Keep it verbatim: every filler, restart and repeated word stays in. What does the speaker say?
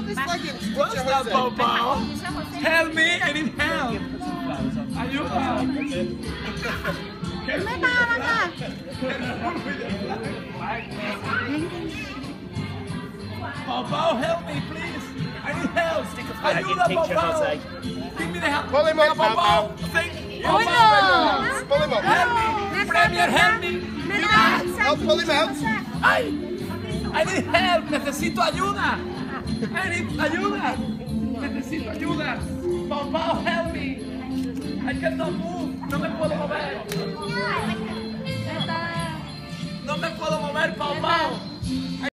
this leggings? What's that, Pau Pau? Help me, I need help. Ayuda. ไม่ตามอะค่ะ Pau Pau, help me, please. I need help. Ayuda, Pau Pau. Give me the help. Pull him up, Pau Pau Pau. Pau. Thank you. Oh, no. Pull him up. Help me. Premier, help me. I'll pull him out. Ay, I need help. Necesito ayuda. I need ayuda. Necesito ayuda. Pau Pau, help me. I cannot move. No me puedo mover. No me puedo mover, Pau Pau.